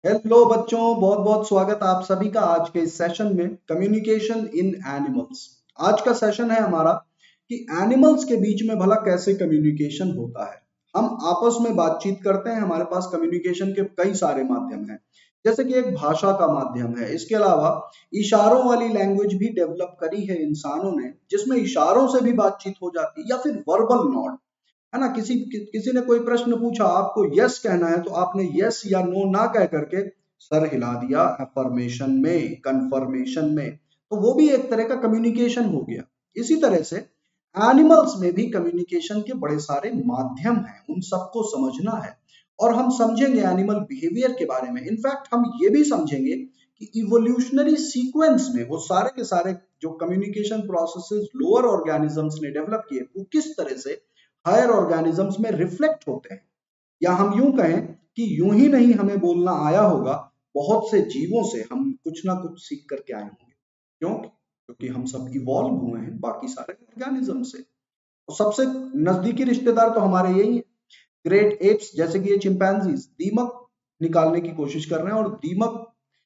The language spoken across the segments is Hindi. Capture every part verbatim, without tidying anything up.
हेलो बच्चों, बहुत बहुत स्वागत आप सभी का आज के इस सेशन में कम्युनिकेशन इन एनिमल्स। आज का सेशन है हमारा कि एनिमल्स के बीच में भला कैसे कम्युनिकेशन होता है। हम आपस में बातचीत करते हैं, हमारे पास कम्युनिकेशन के कई सारे माध्यम हैं, जैसे कि एक भाषा का माध्यम है। इसके अलावा इशारों वाली लैंग्वेज भी डेवलप करी है इंसानों ने, जिसमें इशारों से भी बातचीत हो जाती है, या फिर वर्बल नॉड है ना। किसी कि, किसी ने कोई प्रश्न पूछा, आपको यस कहना है तो आपने यस या नो ना कह करके सर हिला दिया अफर्मेशन में, कंफर्मेशन में, तो वो भी एक तरह का कम्युनिकेशन हो गया। इसी तरह से एनिमल्स में भी कम्युनिकेशन के बड़े सारे माध्यम हैं, उन सबको समझना है और हम समझेंगे एनिमल बिहेवियर के बारे में। इनफैक्ट हम ये भी समझेंगे कि इवोल्यूशनरी सीक्वेंस में वो सारे के सारे जो कम्युनिकेशन प्रोसेसेस लोअर ऑर्गेनिजम्स ने डेवलप किए, वो किस तरह से हायर ऑर्गेनिजम्स में रिफ्लेक्ट होते हैं। या हम यूं कहें कि यूं ही नहीं हमें बोलना आया होगा, बहुत से जीवों से हम कुछ ना कुछ सीख करके आए होंगे। क्यों? क्योंकि हम सब इवॉल्व हुए हैं बाकी सारे ऑर्गेनिज्म से। और सबसे नजदीकी रिश्तेदार तो हमारे यही है, ग्रेट एप्स, जैसे कि ये चिंपैंजीज दीमक निकालने की कोशिश कर रहे हैं, और दीमक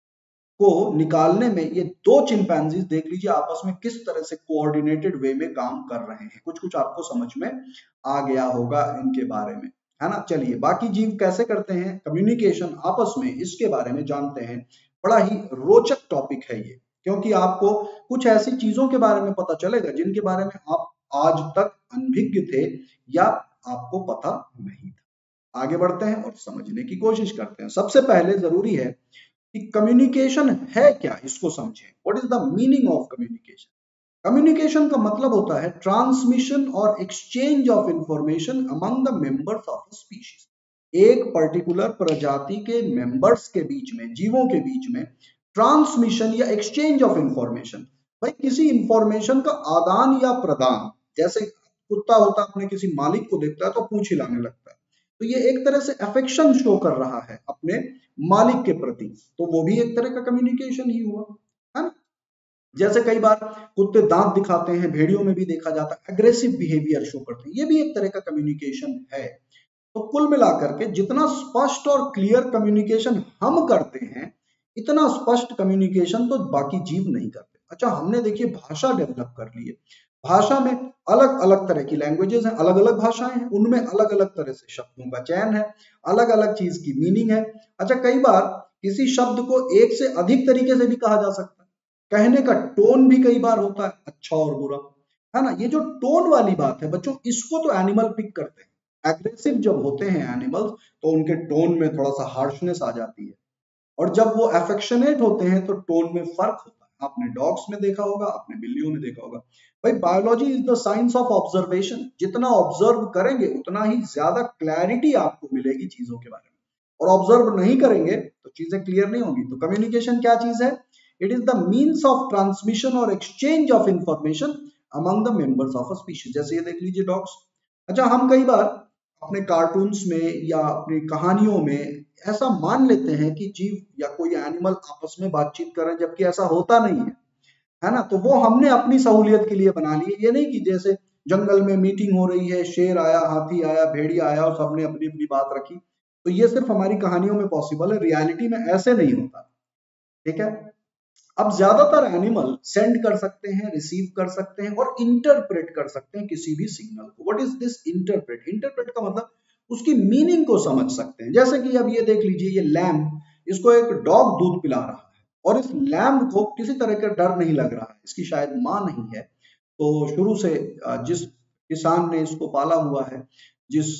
को निकालने में ये दो चिंपैंजीज देख लीजिए आपस में किस तरह से कोऑर्डिनेटेड वे में काम कर रहे हैं। कुछ कुछ आपको समझ में आ गया होगा इनके बारे में, है ना। चलिए, बाकी जीव कैसे करते हैं कम्युनिकेशन आपस में, इसके बारे में जानते हैं। बड़ा ही रोचक टॉपिक है ये, क्योंकि आपको कुछ ऐसी चीजों के बारे में पता चलेगा जिनके बारे में आप आज तक अनभिज्ञ थे या आपको पता नहीं था। आगे बढ़ते हैं और समझने की कोशिश करते हैं। सबसे पहले जरूरी है कि कम्युनिकेशन है क्या, इसको समझें। What is the meaning of communication? Communication का मतलब होता है ट्रांसमिशन और exchange of information among the members of a species. एक पर्टिकुलर प्रजाति के मेंबर्स के बीच में, जीवों के बीच में ट्रांसमिशन या एक्सचेंज ऑफ इंफॉर्मेशन, भाई किसी इंफॉर्मेशन का आदान या प्रदान। जैसे कुत्ता होता है, अपने किसी मालिक को देखता है तो पूंछ हिलाने लगता है, तो ये एक तरह से अफेक्शन शो कर रहा है अपने मालिक के प्रति, तो वो भी एक तरह का कम्युनिकेशन ही हुआ, है ना। जैसे कई बार कुत्ते दांत दिखाते हैं, भेड़ियों में भी देखा जाता है, एग्रेसिव बिहेवियर शो करते हैं, ये भी एक तरह का कम्युनिकेशन है। तो कुल मिलाकर के जितना स्पष्ट और क्लियर कम्युनिकेशन हम करते हैं, इतना स्पष्ट कम्युनिकेशन तो बाकी जीव नहीं करते। अच्छा, हमने देखिए भाषा डेवलप कर ली है। भाषा में अलग अलग तरह की लैंग्वेजेस हैं, अलग अलग भाषाएं हैं, उनमें अलग अलग तरह से शब्दों का चयन है, अलग अलग चीज की मीनिंग है। अच्छा, कई बार किसी शब्द को एक से अधिक तरीके से भी कहा जा सकता है। कहने का टोन भी कई बार होता है अच्छा और बुरा, है ना। ये जो टोन वाली बात है बच्चों, इसको तो एनिमल पिक करते हैं। एग्रेसिव जब होते हैं एनिमल्स, तो उनके टोन में थोड़ा सा हार्शनेस आ जाती है, और जब वो अफेक्शनेट होते हैं तो टोन में फर्क होता है। आपने डॉग्स में देखा होगा, आपने बिल्लियों में देखा होगा। भाई, biology is the science of observation. जितना ऑब्जर्व करेंगे उतना ही ज्यादा क्लैरिटी आपको मिलेगी चीजों के बारे में, और ऑब्जर्व नहीं करेंगे तो चीजें क्लियर नहीं होंगी। तो कम्युनिकेशन क्या चीज है? It is the means of transmission और exchange of information among the members of a species. जैसे ये देख लीजिए डॉग्स। अच्छा, हम कई बार अपने कार्टून्स में या अपनी कहानियों में ऐसा मान लेते हैं कि जीव या कोई एनिमल आपस में बातचीत कर रहे हैं, जबकि ऐसा होता नहीं है, है ना। तो वो हमने अपनी सहूलियत के लिए बना लिए। ये नहीं कि जैसे जंगल में मीटिंग हो रही है, शेर आया, हाथी आया, भेड़िया आया और सबने अपनी अपनी बात रखी, तो ये सिर्फ हमारी कहानियों में पॉसिबल है, रियलिटी में ऐसे नहीं होता। ठीक है। अब ज्यादातर एनिमल सेंड कर सकते हैं, रिसीव कर सकते हैं और इंटरप्रेट कर सकते हैं किसी भी सिग्नल को। What is this interpret? Interpret का मतलब उसकी मीनिंग को समझ सकते हैं। जैसे कि अब ये देख लीजिए, ये लैम्ब, इसको एक डॉग दूध पिला रहा है और इस लैम्ब को किसी तरह का डर नहीं लग रहा है, इसकी शायद मां नहीं है, तो शुरू से जिस किसान ने इसको पाला हुआ है, जिस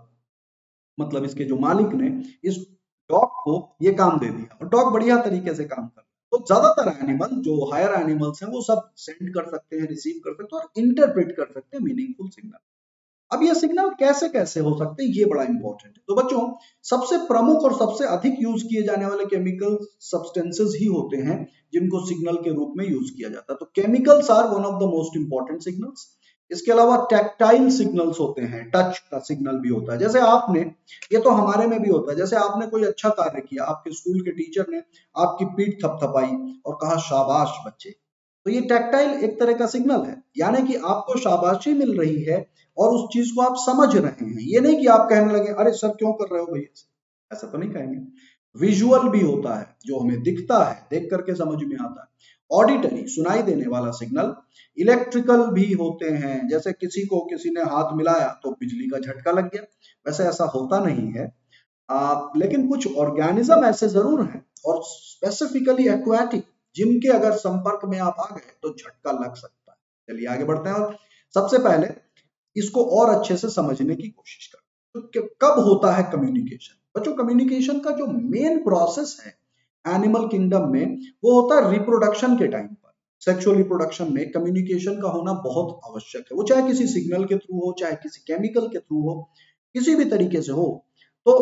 मतलब इसके जो मालिक ने इस डॉग को ये काम दे दिया, और डॉग बढ़िया तरीके से काम कर। तो ज्यादातर एनिमल जो हायर एनिमल्स हैं वो सब सेंड कर सकते हैं, रिसीव कर सकते हैं और इंटरप्रेट कर सकते हैं मीनिंगफुल सिग्नल। अब ये सिग्नल कैसे कैसे हो सकते हैं, ये बड़ा इंपॉर्टेंट है। तो बच्चों, सबसे प्रमुख और सबसे अधिक यूज किए जाने वाले केमिकल सब्सटेंसेस ही होते हैं जिनको सिग्नल के रूप में यूज किया जाता है। तो chemicals are one of the most important signals. इसके अलावा टैक्टाइल सिग्नल्स होते हैं, टच का सिग्नल भी होता है। जैसे आपने, ये तो हमारे में भी होता है, जैसे आपने कोई अच्छा कार्य किया, आपके स्कूल के टीचर ने आपकी पीठ थपथपाई और कहा शाबाश बच्चे, तो ये टैक्टाइल एक तरह का सिग्नल है, यानी कि आपको शाबाशी मिल रही है और उस चीज को आप समझ रहे हैं। ये नहीं कि आप कहने लगे अरे सर क्यों कर रहे हो भैया, ऐसा तो नहीं कहेंगे। विजुअल भी होता है जो हमें दिखता है, देख करके समझ में आता है, ऑडिटरी सुनाई देने वाला सिग्नल, इलेक्ट्रिकल भी होते हैं, जैसे किसी को किसी ने हाथ मिलाया तो बिजली का झटका लग गया। वैसे ऐसा होता नहीं है, आ, लेकिन कुछ ऑर्गेनिज्म ऐसे जरूर हैं और स्पेसिफिकली एक्वाटिक जिनके अगर संपर्क में आप आ गए तो झटका लग सकता है। चलिए आगे बढ़ते हैं और सबसे पहले इसको और अच्छे से समझने की कोशिश करें। तो कब होता है कम्युनिकेशन? बच्चों कम्युनिकेशन का जो मेन प्रोसेस है एनिमल किंगडम में वो होता है रिप्रोडक्शन के टाइम पर। सेक्सुअल रिप्रोडक्शन में कम्युनिकेशन का होना बहुत आवश्यक है, वो चाहे किसी सिग्नल के थ्रू हो, चाहे किसी केमिकल के थ्रू हो, किसी भी तरीके से हो। तो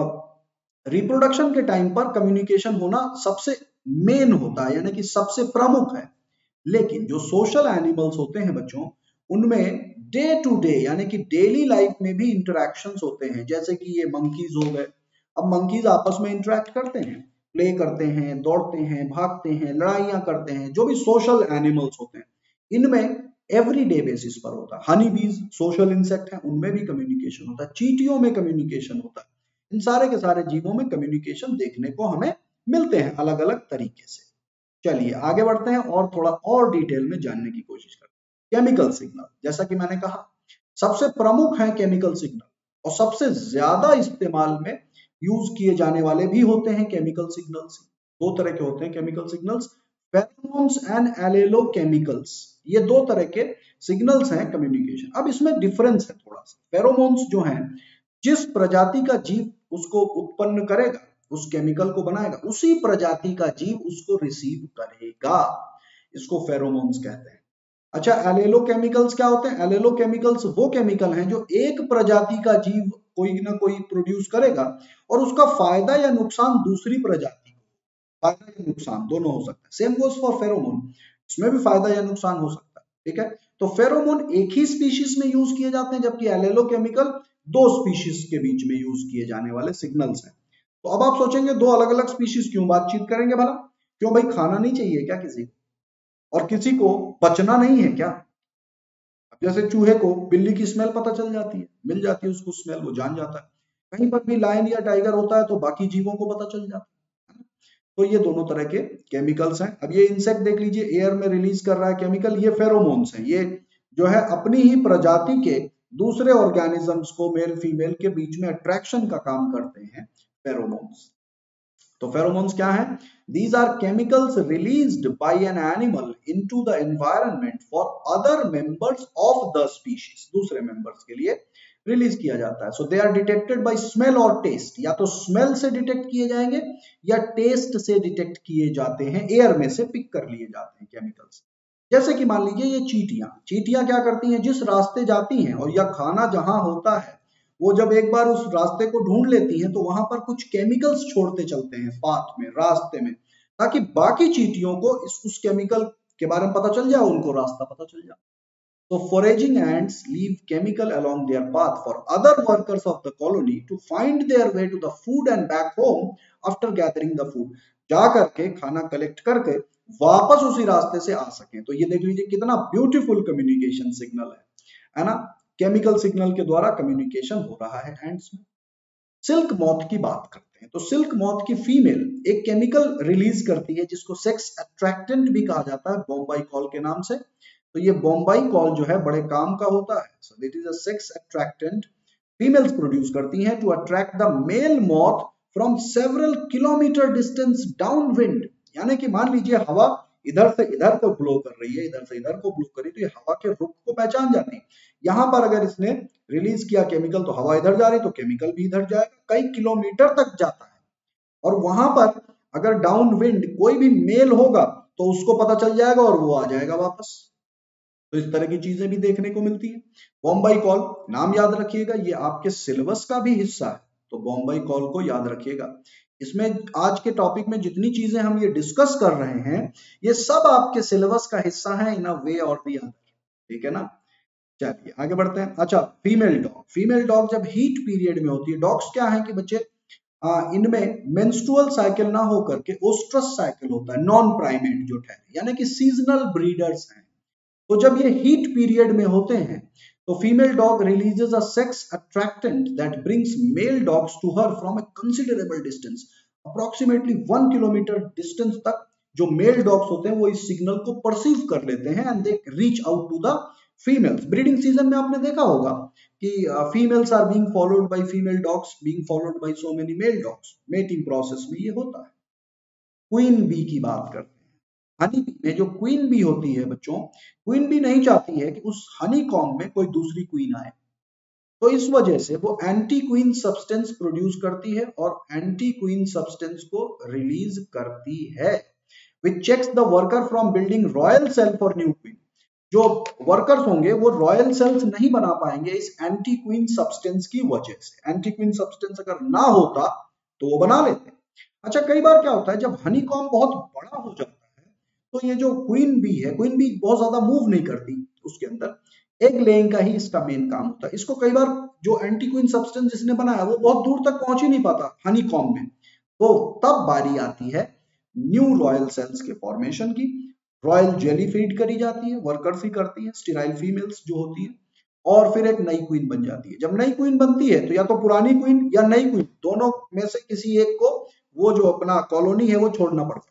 रिप्रोडक्शन के टाइम पर कम्युनिकेशन होना सबसे मेन होता है, यानी कि सबसे प्रमुख है। लेकिन जो सोशल एनिमल्स होते हैं बच्चों, उनमें डे टू डे यानी कि डेली लाइफ में भी इंटरेक्शंस होते हैं, जैसे कि ये मंकीज हो गए। अब मंकीज आपस में इंटरेक्ट करते हैं, प्ले करते हैं, दौड़ते हैं, भागते हैं, लड़ाइयां करते हैं, जो भी सोशल एनिमल्स होते हैं इनमें एवरी डे बेसिस पर होता है। हनी बीज सोशल इंसेक्ट हैं, उनमें भी कम्युनिकेशन होता है, चींटियों में कम्युनिकेशन होता है। इन सारे के सारे जीवों में कम्युनिकेशन देखने को हमें मिलते हैं अलग अलग तरीके से। चलिए आगे बढ़ते हैं और थोड़ा और डिटेल में जानने की कोशिश करते हैं। केमिकल सिग्नल, जैसा कि मैंने कहा सबसे प्रमुख है केमिकल सिग्नल और सबसे ज्यादा इस्तेमाल में यूज किए जाने वाले भी होते हैं केमिकल सिग्नल्स। दो तरह के होते हैं chemical signals, pheromones and allelochemicals. ये दो तरह के सिग्नल्स हैं कम्युनिकेशन। अब इसमें डिफरेंस है थोड़ा सा। फेरोमोन्स जो हैं, जिस प्रजाति का जीव उसको उत्पन्न करेगा, उस केमिकल को बनाएगा, उसी प्रजाति का जीव उसको रिसीव करेगा, इसको फेरोमोन्स कहते हैं। अच्छा, एलेलोकेमिकल्स क्या होते हैं? एलेलोकेमिकल्स वो केमिकल हैं जो एक प्रजाति का जीव कोई ना कोई प्रोड्यूस करेगा और उसका फायदा या नुकसान दूसरी प्रजाति को, फायदा या नुकसान दोनों हो सकता है। सेम गोज फॉर फेरोमोन, इसमें भी फायदा या नुकसान हो सकता है। ठीक है, तो फेरोमोन एक ही स्पीशीज में यूज किए जाते हैं, जबकि एलेलोकेमिकल दो स्पीशीज के बीच में यूज किए जाने वाले सिग्नल्स हैं। तो अब आप सोचेंगे दो अलग अलग स्पीशीज क्यों बातचीत करेंगे भला? क्यों भाई, खाना नहीं चाहिए क्या किसी को? और किसी को बचना नहीं है क्या? जैसे चूहे को बिल्ली की स्मेल पता चल जाती है, मिल जाती है उसको स्मेल, वो जान जाता है। कहीं पर भी लायन या टाइगर होता है तो बाकी जीवों को पता चल जाता है। तो ये दोनों तरह के केमिकल्स हैं। अब ये इंसेक्ट देख लीजिए, एयर में रिलीज कर रहा है केमिकल, ये फेरोमोन्स हैं। ये जो है अपनी ही प्रजाति के दूसरे ऑर्गेनिजम्स को, मेल फीमेल के बीच में अट्रैक्शन का काम करते हैं फेरोमोन्स। तो फेरोमोन्स क्या है? These are chemicals released by an animal into the environment for other members of the species. दूसरे members के लिए रिलीज किया जाता है। So they are detected by smell or taste. या तो स्मेल से डिटेक्ट किए जाएंगे या टेस्ट से डिटेक्ट किए जाते हैं, एयर में से पिक कर लिए जाते हैं केमिकल्स। जैसे कि मान लीजिए ये चींटियां, चींटियां क्या करती हैं, जिस रास्ते जाती हैं और या खाना जहां होता है, वो जब एक बार उस रास्ते को ढूंढ लेती हैं तो वहां पर कुछ केमिकल्स छोड़ते चलते हैं पाथ में, रास्ते में, ताकि बाकी चींटियों को इस उस केमिकल के बारे में पता चल जाए, उनको रास्ता पता चल जाए। तो foraging ants leave chemical along their path for other workers of the colony to find their way to the food and back home after gathering the food. जा करके खाना कलेक्ट करके वापस उसी रास्ते से आ सकें। तो ये देख लीजिए कितना ब्यूटीफुल कम्युनिकेशन सिग्नल है, है ना? केमिकल सिग्नल के द्वारा कम्युनिकेशन हो रहा है एंड्स में। सिल्क मॉथ की बात करते हैं। तो सिल्क मॉथ की फीमेल एक केमिकल रिलीज करती है जिसको सेक्स अट्रैक्टेंट भी कहा जाता है, बॉम्बाई कॉल के नाम से। तो ये बॉम्बाई कॉल जो है बड़े काम का होता है। So this is a sex attractant females produce करती हैं to attract the male moth from several kilometre distance down wind. यानी कि मान लीजिए हवा इधर से इधर को ब्लो कर रही है, इधर से इधर को ब्लो कर रही है, तो ये हवा के रुख को पहचान जाती है। यहां पर अगर इसने रिलीज किया केमिकल तो हवा इधर जा रही तो केमिकल भी इधर जाएगा, कई किलोमीटर तक जाता है। और वहां पर अगर डाउन विंड कोई भी मेल होगा तो उसको पता चल जाएगा और वो आ जाएगा वापस। तो इस तरह की चीजें भी देखने को मिलती है। बॉम्बाई कॉल नाम याद रखिएगा, ये आपके सिलेबस का भी हिस्सा है, तो बॉम्बाई कॉल को याद रखिएगा। इसमें आज के टॉपिक में जितनी चीजें हम ये डिस्कस कर रहे हैं ये सब आपके सिलेबस का हिस्सा है इन अ वे और दी अदर। ठीक है ना? चलिए आगे बढ़ते हैं। अच्छा, फीमेल डॉग, फीमेल डॉग जब हीट पीरियड में होती है, डॉग्स क्या है कि बच्चे आ, इनमें मेंस्ट्रुअल साइकिल ना होकर के ओस्ट्रस साइकिल होता है, नॉन प्राइमेट जो ठहरे, यानी कि सीजनल ब्रीडर्स हैं। तो जब ये हीट पीरियड में होते हैं तो female dog releases a sex attractant that brings male dogs to her from a considerable distance. Approximately one kilometre distance तक जो मेल डॉग्स होते हैं वो इस सिग्नल को परसीव कर लेते हैं and they reach out to the females. Breeding season में आपने देखा होगा कि females are being followed by female dogs being followed by so many male dogs. Mating process में ये होता है। क्वीन बी की बात करते हैं। हनी बी में जो क्वीन बी होती है बच्चों, क्वीन बी नहीं चाहती है कि उस हनी कॉम्ब में कोई दूसरी क्वीन आए, तो इस वजह से वो एंटी क्वीन सब्सटेंस प्रोड्यूस करती है और एंटी क्वीन सब्सटेंस को रिलीज करती है, which checks the worker from building royal cell for new queen. जो वर्कर्स होंगे वो रॉयल सेल्स नहीं बना पाएंगे इस एंटी क्वीन सब्सटेंस की वजह से। एंटी क्वीन सब्सटेंस अगर ना होता तो वो बना लेते। अच्छा, कई बार क्या होता है जब हनी कॉम्ब बहुत बड़ा हो जाता है तो ये जो क्वीन बी है, क्वीन बी बहुत ज्यादा मूव नहीं करती, उसके अंदर एग लेइंग का ही इसका मेन काम होता है। इसको कई बार जो एंटी क्वीन सब्सटेंस जिसने बनाया वो बहुत दूर तक पहुंच ही नहीं पाता हनी कॉम्ब में, तो तब बारी आती है न्यू रॉयल सेल्स के फॉर्मेशन की। रॉयल जेली फीड करी जाती है, वर्कर्स ही करती है, स्टेराइल फीमेल्स जो होती है, और फिर एक नई क्वीन बन जाती है। जब नई क्वीन बनती है तो या तो पुरानी क्वीन या नई क्वीन दोनों में से किसी एक को वो जो अपना कॉलोनी है वो छोड़ना पड़ता है,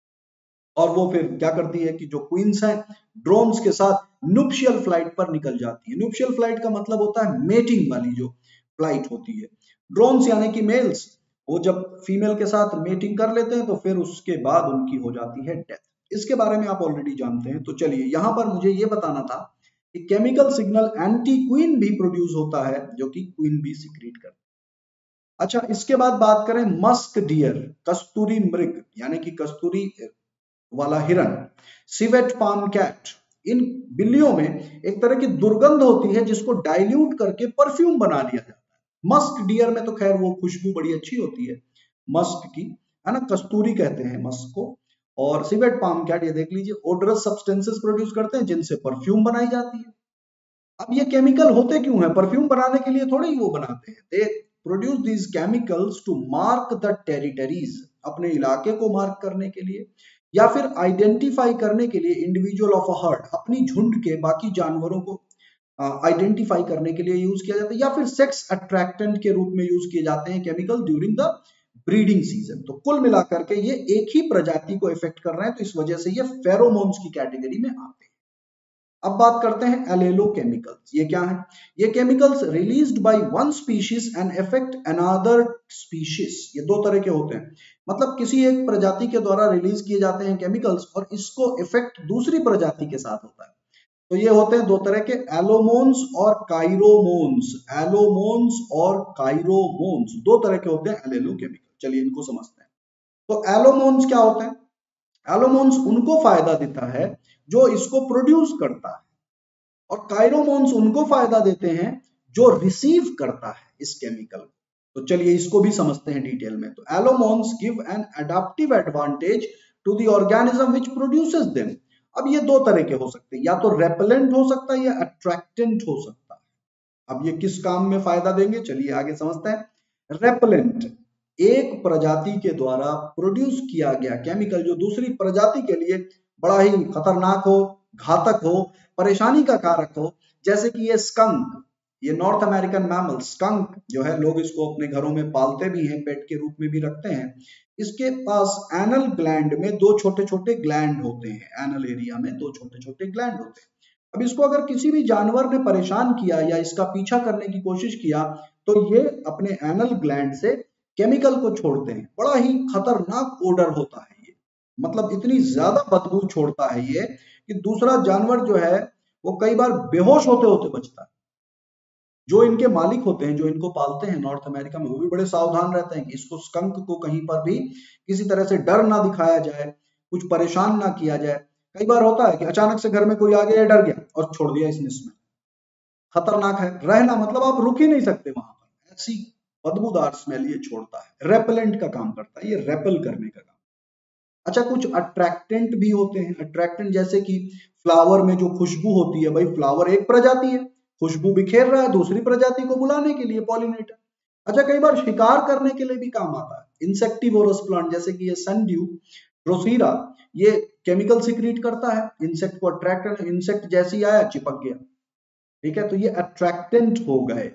और वो फिर क्या करती है कि जो क्वींस हैं ड्रोन्स के साथ नुप्शियल फ्लाइट पर निकल जाती है। नुप्शियल फ्लाइट का मतलब होता है मेटिंग वाली जो फ्लाइट होती है। ड्रोन्स यानी कि मेल्स वो जब फीमेल के साथ मेटिंग कर लेते हैं तो फिर उसके बाद उनकी हो जाती है डेथ। इसके बारे में आप ऑलरेडी जानते हैं। तो चलिए यहां पर मुझे ये बताना था कि केमिकल सिग्नल एंटी क्वीन भी प्रोड्यूस होता है जो कि क्वीन बी सीक्रेट करती है। अच्छा, इसके बाद बात करें मस्क डियर, कस्तूरी मृग यानी कि कस्तूरी वाला हिरन, सिवेट पाम कैट। इन बिल्लियों में एक तरह की दुर्गंध होती है जिसको डाइल्यूट करके परफ्यूम बना लिया जाता है। मस्क डियर में तो खैर वो खुशबू बड़ी अच्छी होती है मस्क की, है ना, कस्तूरी कहते हैं मस्क को। और सिवेट पाम कैट ये देख लीजिए ओडरस सब्सटेंसेस प्रोड्यूस करते हैं जिनसे परफ्यूम बनाई जाती है। अब ये केमिकल होते क्यों हैं? परफ्यूम बनाने के लिए थोड़ी वो बनाते हैं। They produce these chemicals to mark the territories, अपने इलाके को मार्क करने के लिए, या फिर आइडेंटिफाई करने के लिए इंडिविजुअल ऑफ अ हर्ड, अपनी झुंड के बाकी जानवरों को आइडेंटिफाई uh, करने के लिए यूज किया जाता है, या फिर सेक्स अट्रैक्टेंट के रूप में यूज किए जाते हैं chemical during the breeding season. तो कुल मिलाकर के ये एक ही प्रजाति को इफेक्ट कर रहे हैं, तो इस वजह से ये फेरोमोन्स की कैटेगरी में आते हैं। अब बात करते हैं एलेलो केमिकल्स। ये क्या है? ये chemicals released by one species and effect another species. ये दो तरह के होते हैं, मतलब किसी एक प्रजाति के द्वारा रिलीज किए जाते हैं केमिकल्स और इसको इफेक्ट दूसरी प्रजाति के साथ होता है। तो ये होते हैं दो तरह के, एलोमोन्स और काइरोमोन्स। एलोमोन्स और काइरोमोन्स दो तरह के होते हैं एलेलो केमिकल। चलिए इनको समझते हैं। तो एलोमोन्स क्या होते हैं? एलोमोन्स उनको फायदा देता है जो इसको प्रोड्यूस करता है, और काइरोमोन्स उनको फायदा देते हैं जो रिसीव करता है इस केमिकल को। तो चलिए इसको भी समझते हैं डिटेल में। तो allomones give an adaptive advantage to the organism which produces them. अब ये दो तरह के हो सकते हैं, या तो रेपेलेंट हो सकता है या अट्रैक्टेंट हो सकता है। अब ये किस काम में फायदा देंगे, चलिए आगे समझते हैं। रेपेलेंट एक प्रजाति के द्वारा प्रोड्यूस किया गया केमिकल जो दूसरी प्रजाति के लिए बड़ा ही खतरनाक हो, घातक हो, परेशानी का कारक हो, जैसे कि ये स्कंक, ये नॉर्थ अमेरिकन मैमल स्कंक जो है, लोग इसको अपने घरों में पालते भी हैं, पेट के रूप में भी रखते हैं। इसके पास एनल ग्लैंड में दो छोटे छोटे ग्लैंड होते हैं, एनल एरिया में दो छोटे छोटे ग्लैंड होते हैं। अब इसको अगर किसी भी जानवर ने परेशान किया या इसका पीछा करने की कोशिश किया तो ये अपने एनल ग्लैंड से केमिकल को छोड़ते हैं। बड़ा ही खतरनाक ओडर होता है ये, मतलब इतनी ज्यादा बदबू छोड़ता है ये कि दूसरा जानवर जो है वो कई बार बेहोश होते होते बचता है। जो इनके मालिक होते हैं, जो इनको पालते हैं नॉर्थ अमेरिका में, वो भी बड़े सावधान रहते हैं कि इसको स्कंक को कहीं पर भी किसी तरह से डर ना दिखाया जाए, कुछ परेशान ना किया जाए। कई बार होता है कि अचानक से घर में कोई आ गया, डर गया और छोड़ दिया इसने इसमें। खतरनाक है, रहना मतलब आप रुक ही नहीं सकते वहां पर, ऐसी बदबूदार स्मेल ये छोड़ता है। रेपेलेंट का काम करता है, ये रेपल करने का काम। अच्छा, कुछ अट्रैक्टेंट भी होते हैं। अट्रैक्टेंट जैसे कि फ्लावर में जो खुशबू होती है, भाई फ्लावर एक प्रजाति है, खुशबू बिखेर रहा है दूसरी प्रजाति को बुलाने के लिए, पॉलिनेटर। अच्छा, कई बार शिकार करने के लिए भी काम आता है। इंसेक्टिवोरस प्लांट जैसे कि ये सनड्यू, ड्रोसीरा, ये केमिकल सिक्रीट करता है, इंसेक्ट को अट्रैक्ट, इंसेक्ट जैसे ही आया चिपक गया। ठीक है, तो ये अट्रैक्टेंट हो गए।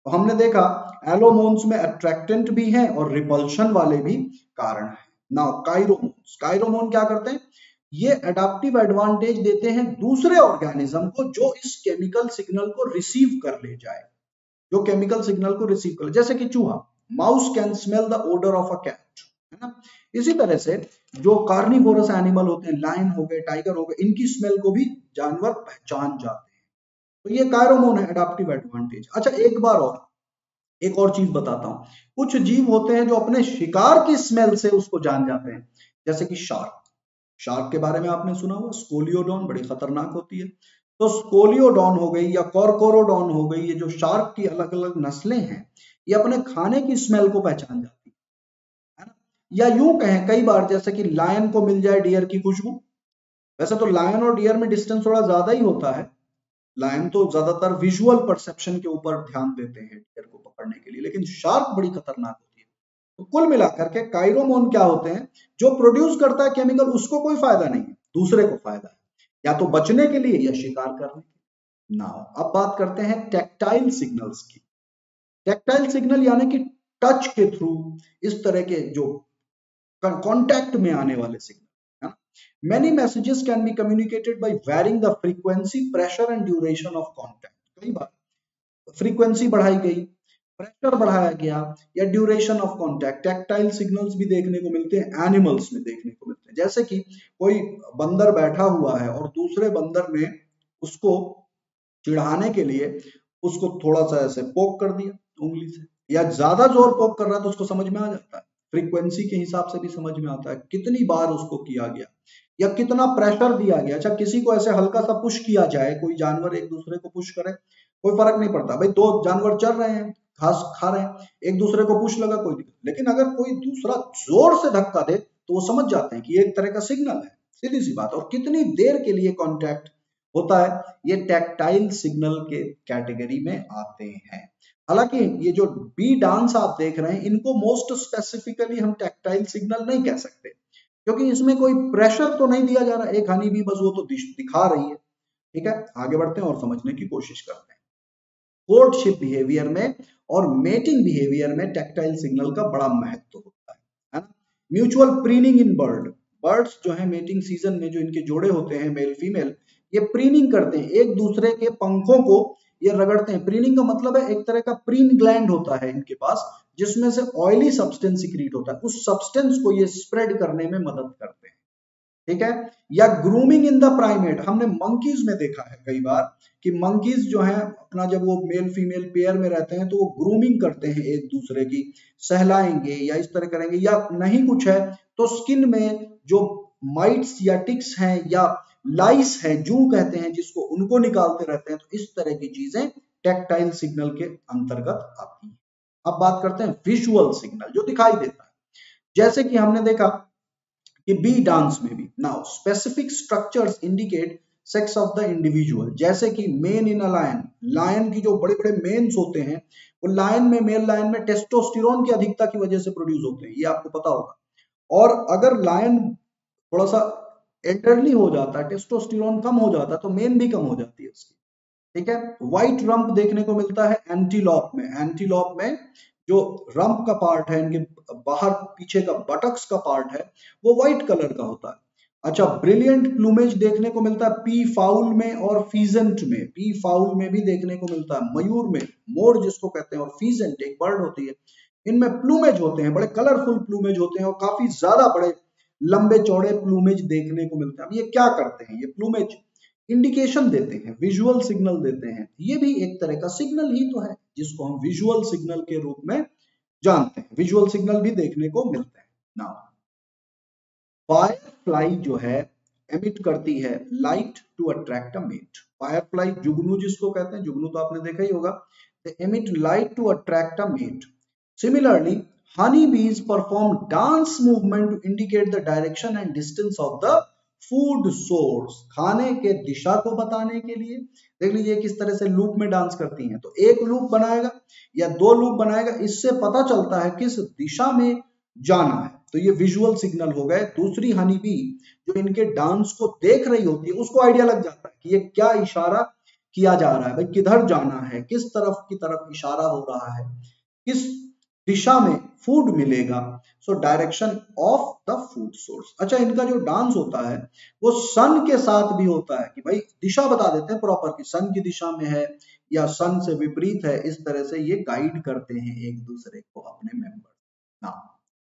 तो हमने देखा एलोमोन्स में अट्रैक्टेंट भी हैं और रिपल्शन वाले भी कारण हैं। नाउ काइरोमोन्स, काइरोमोन क्या करते हैं? ये एडाप्टिव एडवांटेज देते हैं दूसरे ऑर्गेनिज्म को जो इस केमिकल सिग्नल को रिसीव कर ले जाए, जो केमिकल सिग्नल को रिसीव कर ले, जैसे कि चूहा, mouse can smell the odour of a cat, है ना। इसी तरह से जो कार्निवोरस एनिमल होते हैं, लायन हो गए, टाइगर हो गए, इनकी स्मेल को भी जानवर पहचान जाते हैं। तो ये कायरोमोन है, एडाप्टिव एडवांटेज। अच्छा, एक बार और एक और चीज बताता हूं। कुछ जीव होते हैं जो अपने शिकार की स्मेल से उसको जान जाते हैं, जैसे कि शार्क। शार्क के बारे में आपने सुना होगा, स्कोलियोडॉन, बड़ी खतरनाक होती है। तो स्कोलियोडॉन हो गई या कॉर्कोरोडॉन हो गई, ये जो शार्क की अलग अलग नस्लें हैं, ये अपने खाने की स्मेल को पहचान जाती है ना। या यूं कहें, कई बार जैसे कि लायन को मिल जाए डियर की खुशबू। वैसे तो लायन और डियर में डिस्टेंस थोड़ा ज्यादा ही होता है, लायन तो ज्यादातर विजुअल परसेप्शन के ऊपर ध्यान देते हैं डियर को पकड़ने के लिए, लेकिन शार्क बड़ी खतरनाक होती है। तो कुल मिलाकर के काइरोमोन क्या होते हैं? जो प्रोड्यूस करता है केमिकल, उसको कोई फायदा नहीं है, दूसरे को फायदा है, या तो बचने के लिए या शिकार करने के लिए। नाउ अब बात करते हैं टैक्टाइल सिग्नल्स की। टैक्टाइल सिग्नल यानी कि टच के थ्रू इस तरह के जो कांटेक्ट में आने वाले सिग्नल, है। Many messages can be communicated by varying the frequency, pressure and duration of contact. कई बार फ्रीक्वेंसी बढ़ाई गई, प्रेशर बढ़ाया गया, या duration of contact. Tactile signals भी देखने को मिलते हैं, एनिमल्स में देखने को मिलते हैं। जैसे कि कोई बंदर बैठा हुआ है और दूसरे बंदर ने उसको चिढ़ाने के लिए उसको थोड़ा सा ऐसे पोक कर दिया उंगली से, या ज्यादा जोर पोक कर रहा है तो उसको समझ में आ जाता है, फ्रीक्वेंसी के हिसाब से भी समझ में आता है कितनी बार उसको किया गया या कितना प्रेशर दिया गया। अच्छा, किसी को ऐसे हल्का सा पुश किया जाए, कोई जानवर एक दूसरे को पुश करे, कोई फर्क नहीं पड़ता भाई, दो जानवर चल रहे हैं, घास खा रहे हैं, एक दूसरे को पुश लगा, कोई दिक्कत। लेकिन अगर कोई दूसरा जोर से धक्का दे तो वो समझ जाते हैं कि ये एक तरह का सिग्नल है, सीधी सी बात। और कितनी देर के लिए कॉन्टैक्ट होता है, ये टैक्टाइल सिग्नल के कैटेगरी में आते हैं। हालांकि ये जो बी डांस आप देख रहे हैं, इनको मोस्ट स्पेसिफिकली हम टैक्टाइल सिग्नल नहीं कह सकते, क्योंकि इसमें कोई प्रेशर तो नहीं दिया जा रहा। एक हनी बी बस वो तो दिखा रही है। ठीक है, आगे बढ़ते हैं और समझने की कोशिश करते हैं। कोर्टशिप बिहेवियर में और मेटिंग बिहेवियर में टैक्टाइल सिग्नल का बड़ा महत्व होता है, है ना। Mutual preening in bird, birds जो है मेटिंग सीजन में जो इनके जोड़े होते हैं मेल फीमेल, ये प्रीनिंग करते हैं, एक दूसरे के पंखों को ये रगड़ते हैं। प्रीनिंग का मतलब है एक तरह का प्रीन ग्लैंड होता है इनके पास, जिसमें से ऑयली सब्सटेंस सिक्रीट होता है, उस सब्सटेंस को ये स्प्रेड करने में मदद करते हैं। ठीक है, या ग्रूमिंग इन द प्राइमेट, हमने मंकीज में देखा है कई बार कि मंकीज जो है अपना जब वो मेल फीमेल पेयर में रहते हैं तो वो ग्रूमिंग करते हैं एक दूसरे की, सहलाएंगे या इस तरह करेंगे, या नहीं कुछ है तो स्किन में जो माइट्स या टिक्स हैं या लाइस है, जू कहते हैं जिसको, उनको निकालते रहते हैं। तो इस तरह की चीजें टैक्टाइल सिग्नल के अंतर्गत आती हैं। अब बात करते हैं विजुअल सिग्नल, जो दिखाई देता है। जैसे कि हमने देखा कि बी डांस में भी, now specific structures indicate sex of the individual, जैसे कि mane in a lion, lion की जो बड़े बड़े मेन्स होते हैं, वो लायन में, मेल लायन में टेस्टोस्टेरोन की अधिकता की वजह से प्रोड्यूस होते हैं, ये आपको पता होगा। और अगर लायन थोड़ा सा एल्डरली हो जाता है, टेस्टोस्टेरोन कम हो जाता है, तो मेन भी कम हो जाती है उसकी। ठीक है, व्हाइट रंप देखने को मिलता है एंटीलॉप में। एंटीलॉप में जो रंप का पार्ट है, इनके बाहर पीछे का बटक्स का पार्ट है, वो व्हाइट कलर का होता है। अच्छा, ब्रिलियंट प्लूमेज देखने को मिलता है पी फाउल में और फीजेंट में। पी फाउल में भी देखने को मिलता है, मयूर में, मोर जिसको कहते हैं, और फीजेंट एक बर्ड होती है, इनमें प्लूमेज होते हैं, बड़े कलरफुल प्लूमेज होते हैं और काफी ज्यादा बड़े लंबे चौड़े प्लूमेज देखने को मिलते हैं। अब ये क्या करते हैं? ये प्लूमेज इंडिकेशन देते हैं, विजुअल सिग्नल देते हैं। ये भी एक तरह का सिग्नल ही तो है, जिसको हम विजुअल सिग्नल के रूप में जानते हैं। विजुअल सिग्नल भी देखने को मिलते हैं। नाउ फायरफ्लाई जो है एमिट करती है light to attract a mate. Firefly, जुगनू जिसको कहते हैं, जुगनू तो आपने देखा ही होगा, they emit light to attract a mate. Similarly honey bees perform dance movement to indicate the direction and distance of the food source, खाने के दिशा को बताने के लिए। देख लीजिए किस तरह से लूप में डांस करती हैं, तो एक लूप बनाएगा या दो लूप बनाएगा, इससे पता चलता है किस दिशा में जाना है। तो ये विजुअल सिग्नल हो गए। दूसरी हनी बी जो इनके डांस को देख रही होती है, उसको आइडिया लग जाता है कि ये क्या इशारा किया जा रहा है, भाई किधर जाना है, किस तरफ की तरफ इशारा हो रहा है, किस दिशा में फूड मिलेगा। So direction of the food source. अच्छा, इनका जो डांस होता है वो सन के साथ भी होता है कि भाई दिशा बता देते हैं प्रॉपर कि सन की दिशा में है या सन से विपरीत है। इस तरह से ये गाइड करते हैं एक दूसरे को, अपने member. Now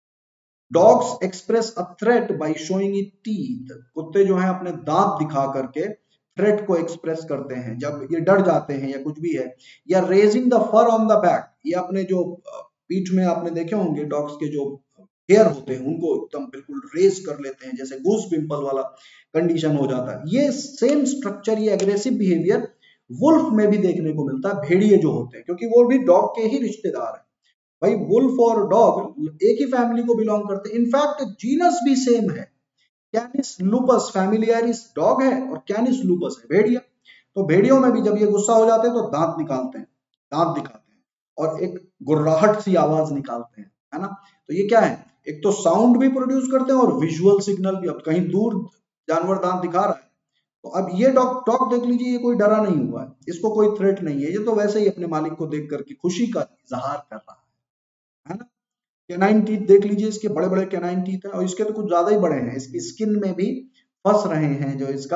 dogs express a threat by showing it teeth. कुत्ते जो हैं अपने दांत दिखा करके थ्रेट को एक्सप्रेस करते हैं जब ये डर जाते हैं या कुछ भी है। या raising the fur on the back, ये अपने जो पीठ में आपने देखे होंगे डॉग्स के जो हेयर होते हैं उनको एकदम बिल्कुल रेज कर लेते हैं, जैसे गूस पिंपल वाला कंडीशन हो जाता है। ये सेम स्ट्रक्चर, ये एग्रेसिव बिहेवियर वुल्फ में भी देखने को मिलता है, भेड़िए जो होते हैं, क्योंकि वो भी डॉग के ही रिश्तेदार है। भाई वुल्फ और डॉग एक ही फैमिली को बिलोंग करते हैं, इनफैक्ट जीनस भी सेम है। कैनिस लूपस फैमिलियरिस डॉग है और कैनिस लूपस है भेड़िया। तो भेड़ियों में भी जब ये गुस्सा हो जाते हैं तो दांत निकालते हैं, दांत दिखाते हैं और एक गुर्राहट सी आवाज निकालते हैं, है ना। तो ये क्या है, एक तो साउंड भी प्रोड्यूस करते हैं और विजुअल सिग्नल भी। अब कहीं दूर जानवर दांत दिखा रहा है तो अब ये डॉग डॉग देख लीजिए, ये कोई डरा नहीं हुआ है, इसको कोई थ्रेट नहीं है, ये तो वैसे ही अपने मालिक को देख करके खुशी का इजहार कर रहा है, है ना। कैनाइन टीथ देख लीजिए, इसके बड़े बड़े कैनाइन टीथ हैं और इसके तो कुछ ज्यादा ही बड़े हैं, इसकी स्किन में भी फंस रहे हैं, जो इसका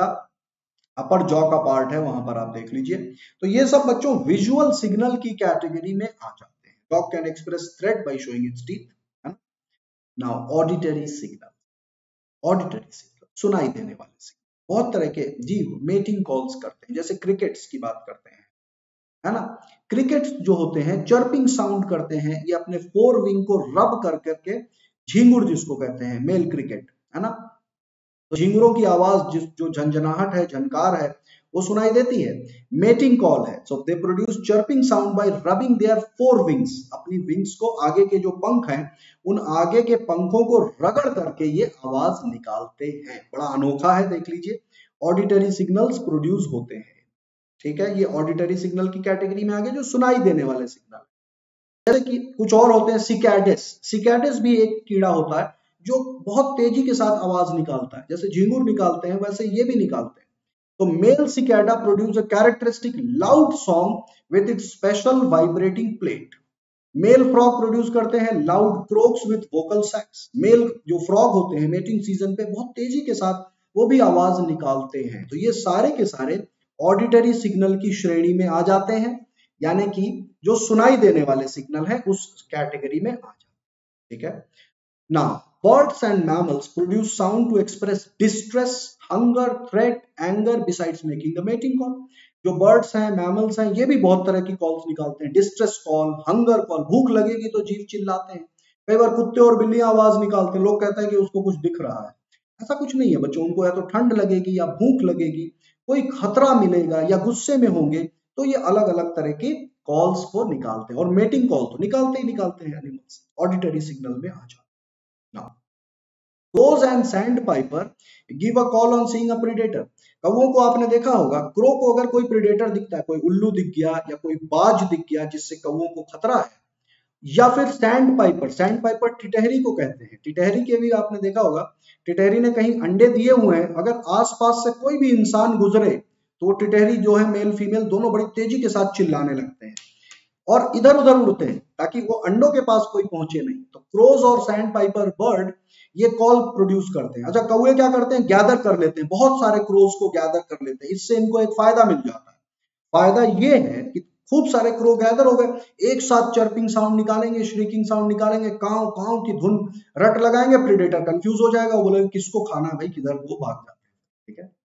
अपर जॉ का पार्ट है वहां पर आप देख लीजिए। तो ये सब बच्चों विजुअल सिग्नल की कैटेगरी में आ जाते हैं। Dog can express threat by showing its teeth, है ना। Now auditory signal. Auditory signal सुनाई देने वाले सिग्नल बहुत तरह के जीव मेटिंग कॉल्स करते हैं, जैसे क्रिकेट्स की बात करते हैं, है ना। क्रिकेट्स जो होते हैं चर्पिंग साउंड करते हैं, ये अपने फोर विंग को रब कर करके, झिंगुर जिसको कहते हैं मेल क्रिकेट, है ना। तो झिंगुरों की आवाज जिस जो झंझनाहट है, झनकार है, वो सुनाई देती है। मेटिंग कॉल है, so they produce chirping sound by rubbing their fore wings. अपनी विंग्स को, आगे के जो पंख हैं, उन आगे के पंखों को रगड़ करके ये आवाज निकालते हैं। बड़ा अनोखा है, देख लीजिए। ऑडिटरी सिग्नल्स प्रोड्यूस होते हैं, ठीक है। ये ऑडिटरी सिग्नल की कैटेगरी में आ गए, जो सुनाई देने वाले सिग्नल। जैसे कि कुछ और होते हैं सिकैडेस। सिकैडेस भी एक कीड़ा होता है जो बहुत तेजी के साथ आवाज निकालता है, जैसे झिंगुर निकालते हैं वैसे ये भी निकालते हैं। तो male cicada produce a characteristic loud song with its special vibrating plate. Male frog produce करते हैं loud croaks with vocal sacs. Male जो फ्रॉग होते हैं मेटिंग सीजन पे बहुत तेजी के साथ वो भी आवाज निकालते हैं। तो ये सारे के सारे ऑडिटरी सिग्नल की श्रेणी में आ जाते हैं, यानी कि जो सुनाई देने वाले सिग्नल है उस कैटेगरी में आ जाते हैं, ठीक है। Now birds and mammals produce sound to express distress, hunger, threat, anger besides making the mating call. जो बर्ड्स हैं, मैमल्स हैं, ये भी बहुत तरह की कॉल्स निकालते हैं। डिस्ट्रेस कॉल, हंगर कॉल, भूख लगेगी तो जीव चिल्लाते हैं। कई बार कुत्ते और बिल्लियां आवाज निकालते हैं, लोग कहते हैं कि उसको कुछ दिख रहा है। ऐसा कुछ नहीं है बच्चों, उनको या तो ठंड लगेगी या भूख लगेगी, कोई खतरा मिलेगा या गुस्से में होंगे, तो ये अलग अलग तरह की कॉल्स को निकालते हैं। और मेटिंग कॉल तो निकालते ही निकालते हैं एनिमल्स, ऑडिटरी सिग्नल में आ जाते हैं। Now crows and sandpiper give a call on seeing a predator. कौओं को आपने देखा होगा, क्रो को अगर कोई प्रेडेटर दिखता है, कोई उल्लू दिख गया या कोई बाज दिख गया जिससे कौओं को खतरा है, या फिर सैंड पाइपर। सैंड पाइपर टिटहरी को कहते हैं। टिटहरी के भी आपने देखा होगा, टिटहरी ने कहीं अंडे दिए हुए हैं, अगर आसपास से कोई भी इंसान गुजरे तो टिटहरी जो है मेल फीमेल दोनों बड़ी तेजी के साथ चिल्लाने लगते हैं और इधर उधर उड़ते हैं ताकि वो अंडों के पास कोई पहुंचे नहीं। तो क्रोज और सैंड पाइपर बर्ड ये कॉल प्रोड्यूस करते हैं। अच्छा, कौवे क्या करते हैं, गैदर कर लेते हैं, बहुत सारे क्रोज को गैदर कर लेते हैं, इससे इनको एक फायदा मिल जाता है। फायदा ये है कि खूब सारे क्रो गैदर हो गए, एक साथ चर्पिंग साउंड निकालेंगे, श्रीकिंग साउंड निकालेंगे, काव काव की धुन रट लगाएंगे, प्रेडेटर कंफ्यूज हो जाएगा, वो बोलेगा किसको खाना है भाई, किधर, वो भाग जाते हैं, ठीक है।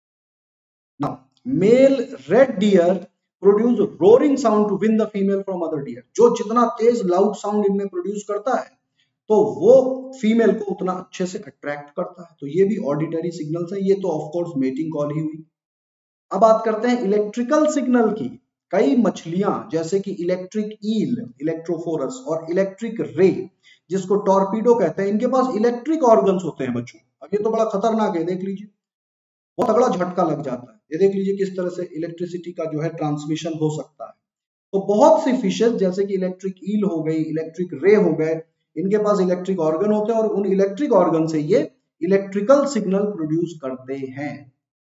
Now male red deer produce roaring sound to win the female from other deer. जो जितना तेज लाउड साउंड इनमें प्रोड्यूस करता है तो वो फीमेल को उतना अच्छे से अट्रैक्ट करता है। तो ये भी ऑडिटरी सिग्नल्स है। ये तो ऑफ कोर्स मेटिंग कॉल ही हुई। अब बात करते हैं इलेक्ट्रिकल सिग्नल की। कई मछलियां जैसे कि इलेक्ट्रिक ईल, इलेक्ट्रोफोरस, और इलेक्ट्रिक रे जिसको टॉर्पीडो कहते हैं, इनके पास इलेक्ट्रिक ऑर्गन्स होते हैं बच्चों। अब ये तो बड़ा खतरनाक है, देख लीजिए, बहुत तगड़ा झटका लग जाता है। ये देख लीजिए किस तरह से इलेक्ट्रिसिटी का जो है ट्रांसमिशन हो सकता है। तो बहुत सी फिशेस जैसे कि इलेक्ट्रिक ईल हो गई, इलेक्ट्रिक रे हो गए, इनके पास इलेक्ट्रिक ऑर्गन होते हैं और उन इलेक्ट्रिक ऑर्गन से ये इलेक्ट्रिकल सिग्नल प्रोड्यूस करते हैं।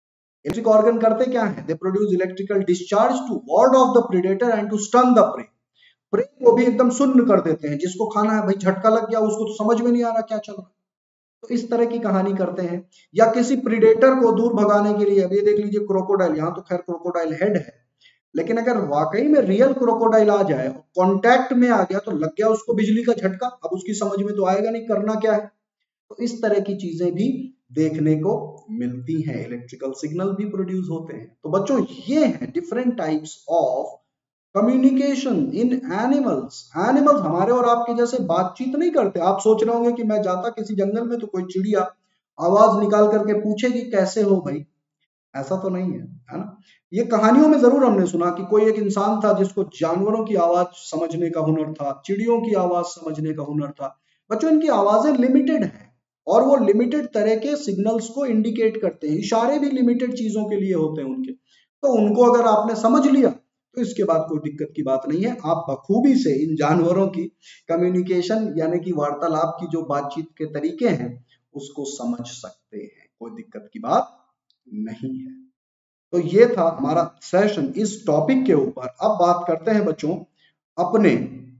इलेक्ट्रिक ऑर्गन करते क्या है? They produce electrical discharge to ward off the predator and to stun the prey. Prey को भी एकदम सुन्न कर देते हैं, जिसको खाना है भाई झटका लग गया, उसको तो समझ में नहीं आ रहा क्या चल रहा है, तो इस तरह की कहानी करते हैं। या किसी प्रीडेटर को दूर भगाने के लिए, अभी देख लीजिए क्रोकोडाइल, यहाँ तो खैर क्रोकोडाइल हेड है, लेकिन अगर वाकई में रियल क्रोकोडाइल आ जाए, कांटेक्ट में आ गया तो लग गया उसको बिजली का झटका, अब उसकी समझ में तो आएगा नहीं करना क्या है। तो इस तरह की चीजें भी देखने को मिलती हैं, इलेक्ट्रिकल सिग्नल भी प्रोड्यूस होते हैं। तो बच्चों ये हैं different types of communication in animals. Animals हमारे और आपके जैसे बातचीत नहीं करते। आप सोच रहे होंगे कि मैं जाता किसी जंगल में तो कोई चिड़िया आवाज निकाल करके पूछेगी कैसे हो भाई, ऐसा तो नहीं है, है ना। ये कहानियों में जरूर हमने सुना कि कोई एक इंसान था जिसको जानवरों की आवाज समझने का हुनर था, चिड़ियों की आवाज समझने का हुनर था। बच्चों इनकी आवाजें लिमिटेड हैं और वो लिमिटेड तरह के सिग्नल्स को इंडिकेट करते हैं, इशारे भी लिमिटेड चीजों के लिए होते हैं उनके। तो उनको अगर आपने समझ लिया तो इसके बाद कोई दिक्कत की बात नहीं है, आप बखूबी से इन जानवरों की कम्युनिकेशन यानी कि वार्तालाप की जो बातचीत के तरीके हैं उसको समझ सकते हैं, कोई दिक्कत की बात नहीं है। तो ये था हमारा सेशन इस टॉपिक के ऊपर। अब बात करते हैं बच्चों अपने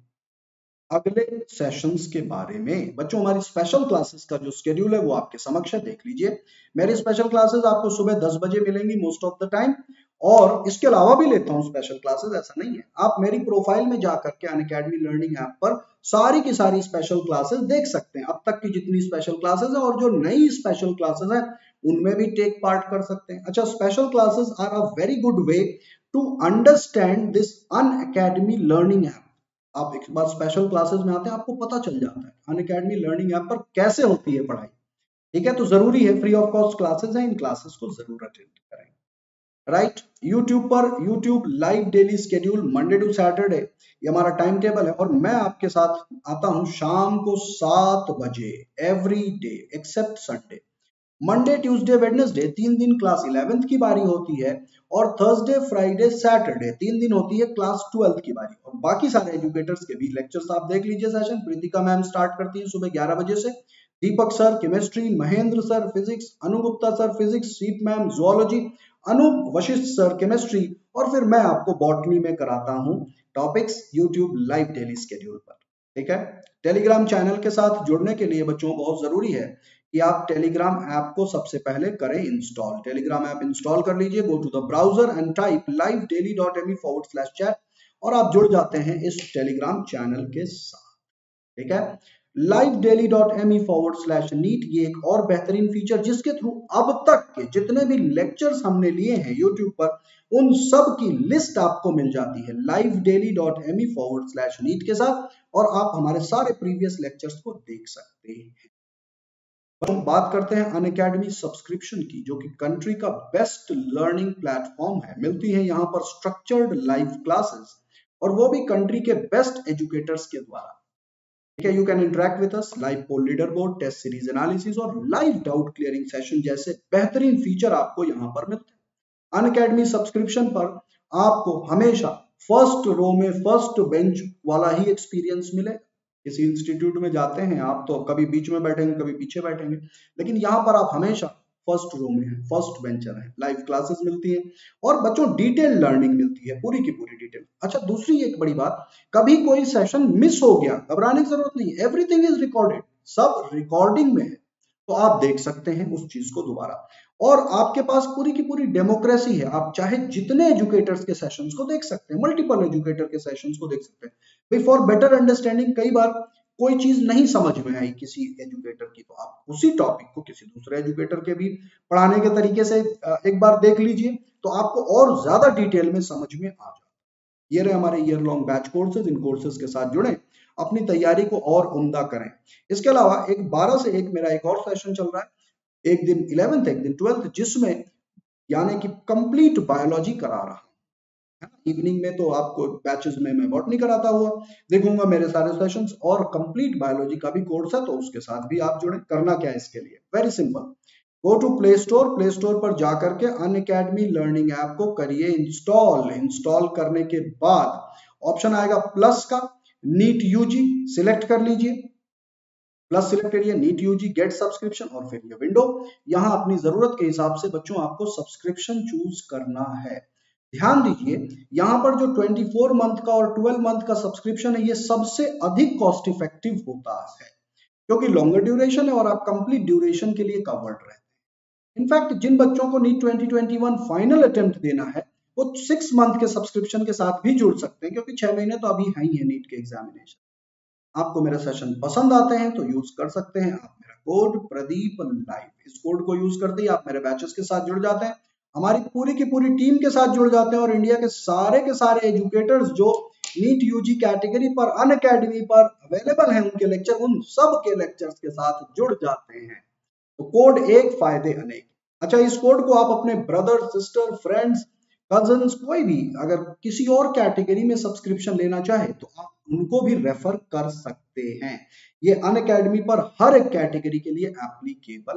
अगले सेशंस के बारे में। बच्चों हमारी स्पेशल क्लासेस का जो शेड्यूल है वो आपके समक्ष है, देख लीजिए। मेरी स्पेशल क्लासेस आपको सुबह दस बजे मिलेंगी मोस्ट ऑफ द टाइम, और इसके अलावा भी लेता हूँ स्पेशल क्लासेस, ऐसा नहीं है। आप मेरी प्रोफाइल में जाकर के अनअकैडमी लर्निंग ऐप पर सारी की सारी स्पेशल क्लासेस देख सकते हैं, अब तक की जितनी स्पेशल क्लासेस है, और जो नई स्पेशल क्लासेस है उनमें भी टेक पार्ट कर सकते हैं। अच्छा, special classes are a very good way to understand this Unacademy learning app. आप एक बार स्पेशल क्लासेस में आते हैं आपको पता चल जाता है अनअकैडमी लर्निंग ऐप पर कैसे होती है पढ़ाई, ठीक है। तो जरूरी है, फ्री ऑफ कॉस्ट क्लासेस हैं, इन क्लासेस को जरूर अटेंड करें। राइट, यूट्यूब पर YouTube live daily schedule Monday to Saturday ये हमारा टाइम टेबल है, और मैं आपके साथ आता हूं शाम को सात बजे every day except Sunday. Monday Tuesday Wednesday तीन दिन क्लास इलेवेंथ की बारी होती है, और थर्सडे फ्राइडे सैटरडे तीन दिन होती है क्लास ट्वेल्थ की बारी। और बाकी सारे एजुकेटर्स के भी लेक्चर्स आप देख लीजिए। सेशन प्रीतिका मैम स्टार्ट करती है सुबह ग्यारह बजे से, Deepak sir chemistry, Mahendra sir physics, Anu Gupta sir physics, Seep ma'am zoology, Anoop Vashishtha sir chemistry, और फिर मैं आपको बॉटनी में कराता हूँ topics YouTube live daily schedule पर, ठीक है। टेलीग्राम चैनल के साथ जुड़ने के लिए बच्चों बहुत जरूरी है कि आप टेलीग्राम ऐप को सबसे पहले करें इंस्टॉल। टेलीग्राम ऐप इंस्टॉल कर लीजिए, go to the browser and type live daily dot M E forward slash chat, और आप जुड़ जाते हैं इस टेलीग्राम चैनल के साथ, ठीक है। Live daily dot M E forward slash NEET ये एक और बेहतरीन फीचर जिसके थ्रू अब तक के जितने भी लेक्चर्स हमने लिए हैं यूट्यूब पर उन सब की लिस्ट आपको मिल जाती है live daily dot M E forward slash NEET के साथ, और आप हमारे सारे प्रीवियस लेक्चर्स को देख सकते हैं। हम बात करते हैं अनअकैडमी सब्सक्रिप्शन की, जो कि कंट्री का बेस्ट लर्निंग प्लेटफॉर्म है। मिलती है यहाँ पर स्ट्रक्चर्ड लाइव क्लासेस, और वो भी कंट्री के बेस्ट एजुकेटर्स के द्वारा, ठीक है। You can interact with us, live poll leader board, test series analysis और लाइव डाउट क्लियरिंग सेशन जैसे बेहतरीन फीचर आपको यहाँ पर मिलते हैं। अनअकैडमी सब्सक्रिप्शन पर आपको हमेशा फर्स्ट रो में फर्स्ट बेंच वाला ही एक्सपीरियंस मिलेगा। किसी इंस्टीट्यूट में जाते हैं आप तो कभी बीच में बैठेंगे कभी पीछे बैठेंगे, लेकिन यहाँ पर आप हमेशा फर्स्ट रो में है, फर्स्ट बेंचर है। लाइव क्लासेस मिलती है और बच्चों डिटेल लर्निंग मिलती है, पूरी की पूरी डिटेल। अच्छा, दूसरी एक बड़ी बात, कभी कोई सेशन मिस हो गया घबराने की जरूरत नहीं, एवरीथिंग इज रिकॉर्डेड, सब रिकॉर्डिंग में है, तो आप देख सकते हैं उस चीज को दोबारा। और आपके पास पूरी की पूरी डेमोक्रेसी है, आप चाहे जितने एजुकेटर्स के सेशंस को देख सकते हैं, मल्टीपल एजुकेटर के सेशंस को देख सकते हैं भाई, फॉर बेटर अंडरस्टैंडिंग। कई बार कोई चीज नहीं समझ में आई किसी एजुकेटर की, तो आप उसी टॉपिक को किसी दूसरे एजुकेटर के भी पढ़ाने के तरीके से एक बार देख लीजिए, तो आपको और ज्यादा डिटेल में समझ में आ जाए। ये रहे हमारे ईयर लॉन्ग बैच कोर्सेज, इन कोर्सेज के साथ जुड़े, अपनी तैयारी को और उम्दा करें। इसके अलावा एक बारह से एक मेरा एक और सेशन चल रहा है, एक दिन इलेवेंथ एक दिन ट्वेल्थ, जिसमें यानी कि कंप्लीट बायोलॉजी करा रहा हूं। इवनिंग में तो आपको बैचेस में मैं बॉटनी कराता हुआ देखूंगा मेरे सारे सेशंस, और कंप्लीट बायोलॉजी का भी कोर्स है, तो उसके साथ भी आप जुड़े। करना क्या है इसके लिए, very simple, go to play store, play store पर जाकर के अनअकैडमी लर्निंग ऐप को करिए इंस्टॉल। इंस्टॉल करने के बाद ऑप्शन आएगा प्लस का, नीट यूजी सिलेक्ट कर लीजिए। प्लस सिलेक्ट करिए नीट यूजी गेट सब्सक्रिप्शन और फिर ये विंडो। यहाँ अपनी जरूरत के हिसाब से बच्चों आपको सब्सक्रिप्शन चूज करना है। ध्यान दीजिए यहाँ पर जो चौबीस मंथ का और बारह मंथ का सब्सक्रिप्शन है ये सबसे अधिक कॉस्ट इफेक्टिव होता है, क्योंकि लॉन्गर ड्यूरेशन है और आप कंप्लीट ड्यूरेशन के लिए कवर्ड रहते हैं। इनफैक्ट जिन बच्चों को NEET twenty twenty one final attempt देना है वो सिक्स मंथ के सब्सक्रिप्शन के साथ भी जुड़ सकते हैं, क्योंकि छह महीने तो अभी है ही है नीट के एग्जामिनेशन। आपको मेरा सेशन पसंद आते हैं तो यूज कर सकते हैं आप मेरा कोड प्रदीप लाइव, इस कोड को यूज करते ही आप मेरे बैचेस के साथ जुड़ जाते हैं, हमारी पूरी की पूरी टीम के साथ जुड़ जाते हैं और इंडिया के सारे के सारे एजुकेटर्स जो नीट यूजी कैटेगरी पर अनअकैडमी पर अवेलेबल हैं उनके लेक्चर उन सब के लेक्चर्स के साथ जुड़ जाते हैं। तो कोड एक फायदे अनेक। अच्छा, इस कोड को आप अपने ब्रदर सिस्टर फ्रेंड्स कजन्स कोई भी अगर किसी और कैटेगरी में सब्सक्रिप्शन लेना चाहे तो आप उनको भी रेफर कर सकते हैं। ये अनअकैडमी पर हर एक कैटेगरी के लिए एप्लीकेबल,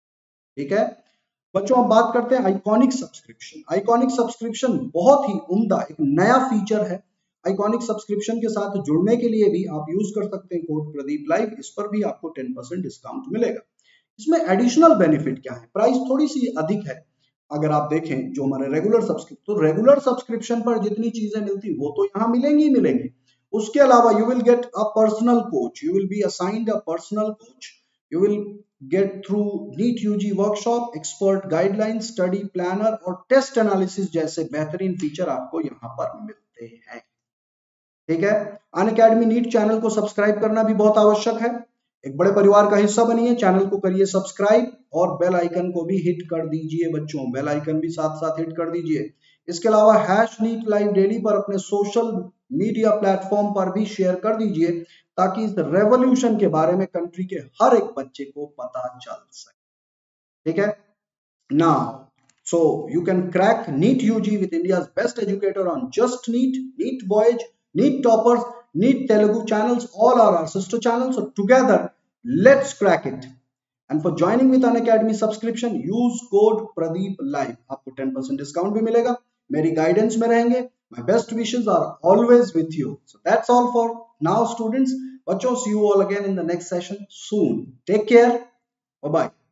ठीक है बच्चों। अब बात करते हैं आइकॉनिक सब्सक्रिप्शन। आइकॉनिक सब्सक्रिप्शन बहुत ही उम्दा एक नया फीचर है। आइकॉनिक सब्सक्रिप्शन के साथ जुड़ने के लिए भी आप यूज कर सकते हैं कोड प्रदीप लाइव, इस पर भी आपको टेन परसेंट डिस्काउंट मिलेगा। इसमें एडिशनल बेनिफिट क्या है, प्राइस थोड़ी सी अधिक है अगर आप देखें जो हमारे रेगुलर सब्सक्रिप्शन, तो रेगुलर सब्सक्रिप्शन पर जितनी चीजें मिलती वो तो यहाँ मिलेंगी ही मिलेंगी। उसके अलावा you will get a personal coach, you will be assigned a personal coach, you will get through NEET UG workshop, expert guideline, study planner और टेस्ट एनालिसिस जैसे बेहतरीन फीचर आपको यहाँ पर मिलते हैं, ठीक है। अनअकैडमी नीट चैनल को सब्सक्राइब करना भी बहुत आवश्यक है। एक बड़े परिवार का हिस्सा बनिए, चैनल को करिए सब्सक्राइब और बेल आइकन को भी हिट कर दीजिए बच्चों, बेल आइकन भी साथ साथ हिट कर दीजिए। इसके अलावा हैश नीट लाइव डेली पर अपने सोशल मीडिया प्लेटफॉर्म पर भी शेयर कर दीजिए ताकि इस रेवोल्यूशन के बारे में कंट्री के हर एक बच्चे को पता चल सके, ठीक है। Now so you can crack NEET U G with India's best educator on Just NEET, NEET Voyage, NEET Toppers, NEET Telugu channels, all are our sister channels. So together, let's crack it. And for joining with Unacademy subscription, use code Pradeep Live. आपको टेन परसेंट डिस्काउंट भी मिलेगा, मेरी गाइडेंस में रहेंगे। My best wishes are always with you. So that's all for now, students. बच्चों, see you all again in the next session soon. Take care. Bye bye.